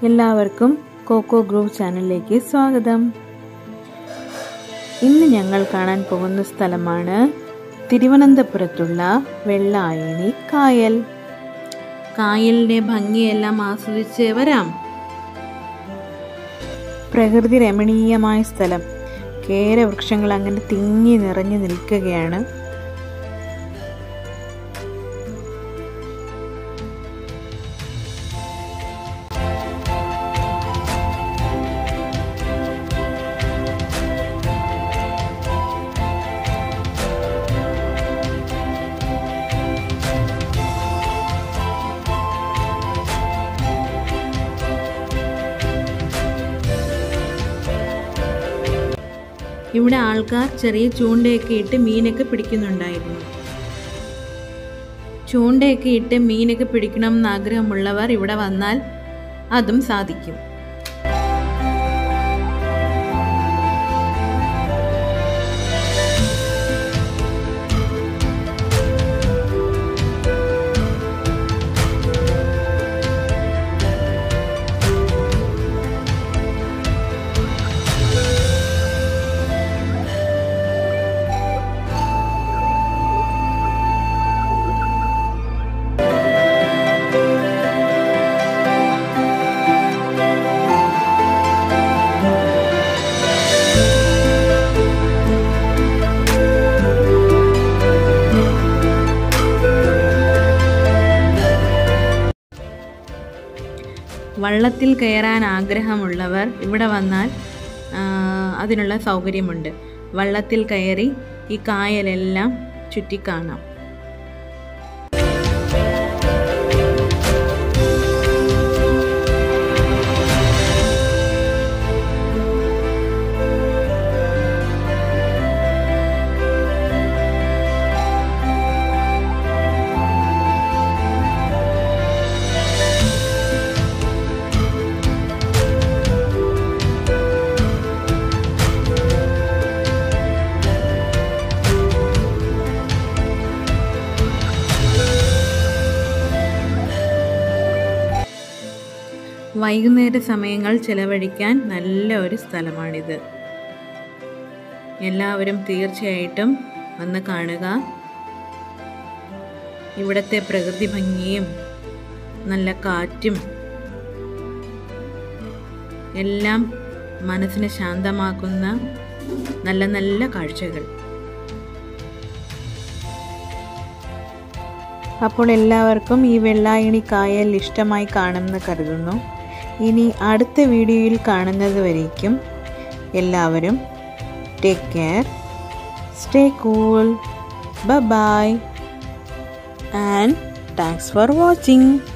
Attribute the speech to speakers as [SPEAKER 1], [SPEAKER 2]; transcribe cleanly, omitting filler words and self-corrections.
[SPEAKER 1] എല്ലാവർക്കും coco groove ചാനലിലേക്ക് സ്വാഗതം. ഇന്ന് ഞങ്ങൾ കാണാൻ പോകുന്ന സ്ഥലമാണ് തിരുവനന്തപുരത്തുള്ള വെള്ളായണി കായൽ. കായലിന്റെ ഭംഗിയെല്ലാം ആസ്വദിച്ച് വരാം. പ്രകൃതി രമണീയമായ സ്ഥലം. കേരവൃക്ഷങ്ങൾ അങ്ങനെ തിങ്ങി നിറഞ്ഞു നിൽക്കുകയാണ്. ഇവിടെ ആൾക്കാർ ചെറിയ ചൂണ്ടയൊക്കെ ഇട്ട് മീനൊക്കെ പിടിക്കുന്നുണ്ടായിരുന്നു. ചൂണ്ടയൊക്കെ ഇട്ട് മീനൊക്കെ പിടിക്കണം എന്ന് ആഗ്രഹമുള്ളവർ ഇവിടെ വന്നാൽ അതും സാധിക്കും. വള്ളത്തിൽ കയറാൻ ആഗ്രഹമുള്ളവർ ഇവിടെ വന്നാൽ അതിനുള്ള സൗകര്യമുണ്ട്. വള്ളത്തിൽ കയറി ഈ കായലെല്ലാം ചുറ്റിക്കാണാം. വൈകുന്നേര സമയങ്ങൾ ചെലവഴിക്കാൻ നല്ല ഒരു സ്ഥലമാണിത്. എല്ലാവരും തീർച്ചയായിട്ടും വന്ന് കാണുക. ഇവിടുത്തെ പ്രകൃതി ഭംഗിയും നല്ല കാറ്റും എല്ലാം മനസ്സിനെ ശാന്തമാക്കുന്ന നല്ല നല്ല കാഴ്ചകൾ. അപ്പോൾ എല്ലാവർക്കും ഈ വെള്ളായണി കായൽ ഇഷ്ടമായി കാണുമെന്ന് കരുതുന്നു. ഇനി അടുത്ത വീഡിയോയിൽ കാണുന്നത് വരേക്കും എല്ലാവരും take care, stay cool, bye bye and thanks for watching.